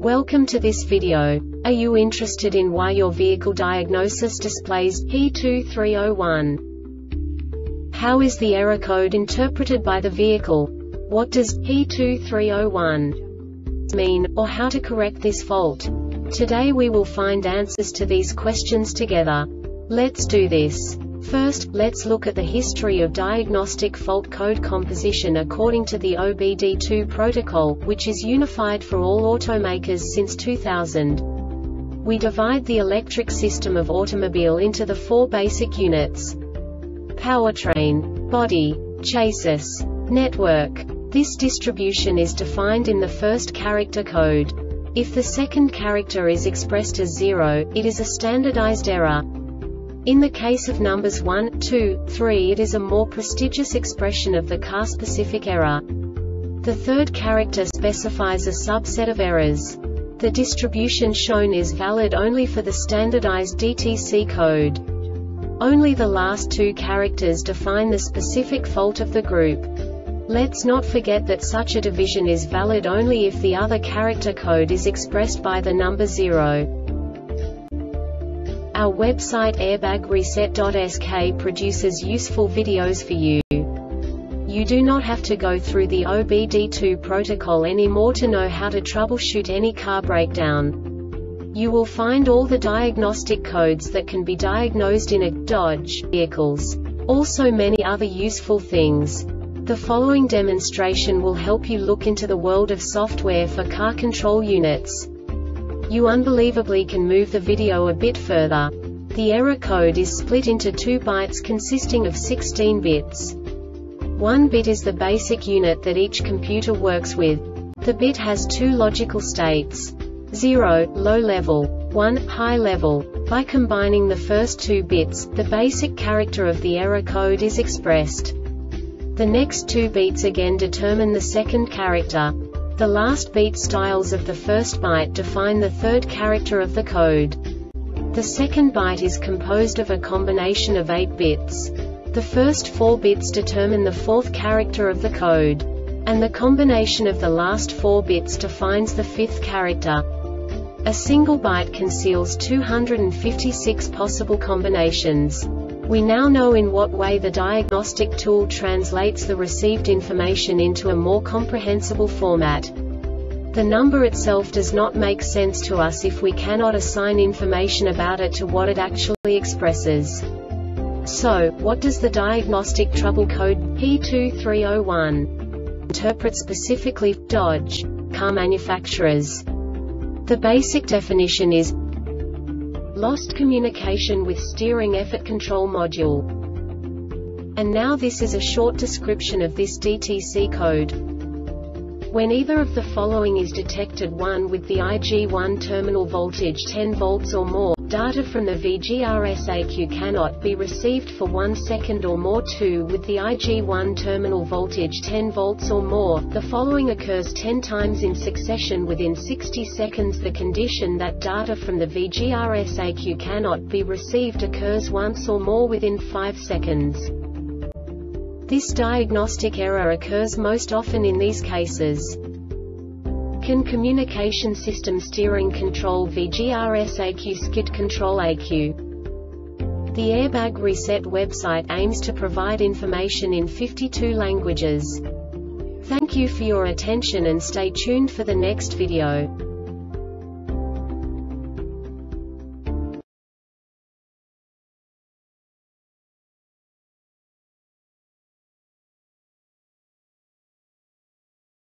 Welcome to this video. Are you interested in why your vehicle diagnosis displays P2301? How is the error code interpreted by the vehicle? What does P2301 mean, or how to correct this fault? Today we will find answers to these questions together. Let's do this. First, let's look at the history of diagnostic fault code composition according to the OBD2 protocol, which is unified for all automakers since 2000. We divide the electric system of automobile into the four basic units: powertrain, body, chassis, network. This distribution is defined in the first character code. If the second character is expressed as 0, it is a standardized error. In the case of numbers 1, 2, 3, it is a more prestigious expression of the car-specific error. The third character specifies a subset of errors. The distribution shown is valid only for the standardized DTC code. Only the last two characters define the specific fault of the group. Let's not forget that such a division is valid only if the other character code is expressed by the number 0. Our website airbagreset.sk produces useful videos for you. You do not have to go through the OBD2 protocol anymore to know how to troubleshoot any car breakdown. You will find all the diagnostic codes that can be diagnosed in a Dodge vehicles. Also many other useful things. The following demonstration will help you look into the world of software for car control units. You unbelievably can move the video a bit further. The error code is split into 2 bytes consisting of 16 bits. 1 bit is the basic unit that each computer works with. The bit has 2 logical states: 0, low level, 1, high level. By combining the first 2 bits, the basic character of the error code is expressed. The next 2 beats again determine the second character. The last beat styles of the first byte define the third character of the code. The second byte is composed of a combination of 8 bits. The first 4 bits determine the fourth character of the code. And the combination of the last 4 bits defines the fifth character. A single byte conceals 256 possible combinations. We now know in what way the diagnostic tool translates the received information into a more comprehensible format. The number itself does not make sense to us if we cannot assign information about it to what it actually expresses. So, what does the diagnostic trouble code P2301 interpret specifically for Dodge car manufacturers? The basic definition is lost communication with steering effort control module. And now this is a short description of this DTC code. When either of the following is detected: 1 with the IG1 terminal voltage 10 volts or more, data from the VGRSAQ cannot be received for 1 second or more. 2 with the IG1 terminal voltage 10 volts or more, the following occurs 10 times in succession within 60 seconds. The condition that data from the VGRSAQ cannot be received occurs once or more within 5 seconds. This diagnostic error occurs most often in these cases: CAN communication system steering control VGRSAQ skid control AQ. The Airbag Reset website aims to provide information in 52 languages. Thank you for your attention and stay tuned for the next video.